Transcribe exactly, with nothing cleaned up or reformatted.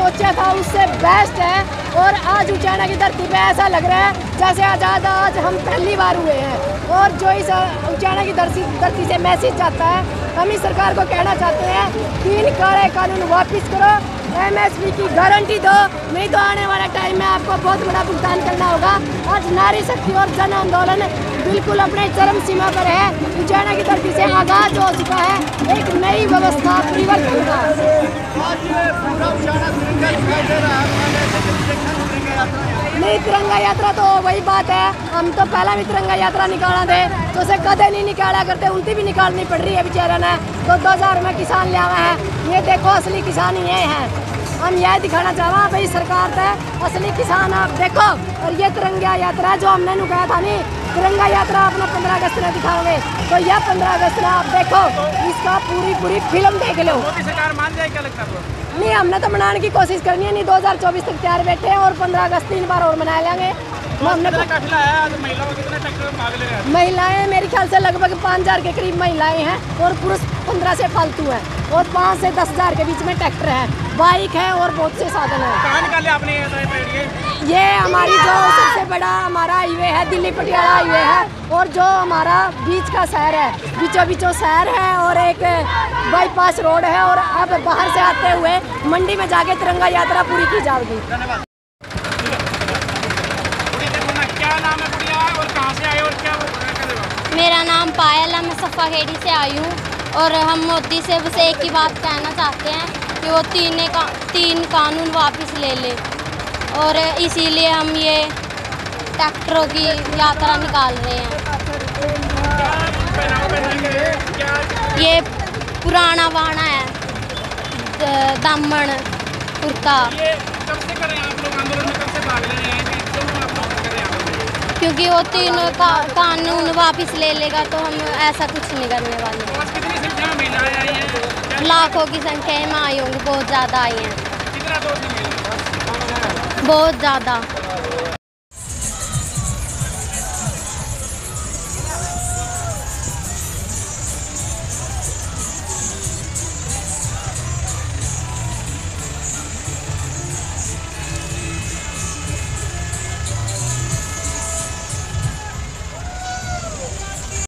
सोचा था उससे बेस्ट है। और आज उचाना की धरती पे ऐसा लग रहा है जैसे आज़ाद आज हम पहली बार हुए हैं। और जो इस उचाना की धरती धरती से मैसेज जाता है, हम इस सरकार को कहना चाहते हैं तीन काले कानून वापस करो, एमएसपी की गारंटी दो, नहीं तो आने वाला टाइम में आपको बहुत बड़ा भुगतान करना होगा। आज नारी शक्ति और जन आंदोलन बिल्कुल अपने चरम सीमा पर है। उचाना की धरती से आगाज हो चुका है एक नई व्यवस्था परिवर्तन का। नहीं, तिरंगा यात्रा तो वही बात है, हम तो पहला भी तिरंगा यात्रा निकाला थे, तो उसे कदे नहीं निकाला करते, उल्टी भी निकालनी पड़ रही है बेचारा ने। तो दो हजार में किसान ले आए हैं, ये देखो असली किसान ये हैं। हम यह दिखाना चाह रहे हैं भाई सरकार है असली किसान आप देखो। और ये तिरंगा यात्रा जो हमने कहा था नहीं, तिरंगा यात्रा अपना पंद्रह अगस्त में दिखाओगे, तो यह पंद्रह अगस्त में आप देखो, इसका पूरी पूरी फिल्म देख लो। मोदी सरकार मान जाए, क्या लगता है? नहीं, हमने तो मनाने की कोशिश करनी है, नहीं दो हजार चौबीस तक तैयार बैठे हैं और पंद्रह अगस्त तीन बार और मना लेंगे। हमने काफिला है, आज महिलाओं कितने ट्रैक्टर भाग ले रहे हैं? महिलाएं मेरे ख्याल से लगभग पाँच हजार के करीब महिलाएं हैं और पुरुष पंद्रह से फालतू हैं और पाँच से दस हजार के बीच में ट्रैक्टर है, बाइक है और बहुत से साधन है। कहाँ निकाले आपने ये? ये हमारी जो सबसे बड़ा हमारा हाईवे है, दिल्ली पटियाला हाईवे है, और जो हमारा बीच का शहर है, बीचों बीचों शहर है और एक बाईपास रोड है। और अब बाहर से आते हुए मंडी में जाके तिरंगा यात्रा पूरी की जाएगी। धन्यवाद। क्या नाम है बुढ़िया और कहाँ से आए और क्या करेगा? मेरा नाम पायल है, मैं सफ़ा खेड़ी से आई हूँ। और हम मोदी से बस एक ही बात कहना चाहते हैं कि वो तीन का तीन कानून वापस ले ले, और इसीलिए हम ये ट्रैक्टरों की यात्रा निकाल रहे हैं। ये पुराना वाहना है, दामन कुर्ता। ये कब से कर रहे हैं आप लोग आंदोलन में, कब से भाग रहे हैं? क्यों आप लोग कर रहे हैं? क्योंकि वो तीन का, कानून वापस ले लेगा तो हम ऐसा कुछ नहीं करने वाले। कितनी संख्या में महिलाएं आई हैं? लाखों की संख्या में आई होंगी, बहुत ज़्यादा आई हैं, कितना दोस्त मिले? बहुत ज़्यादा।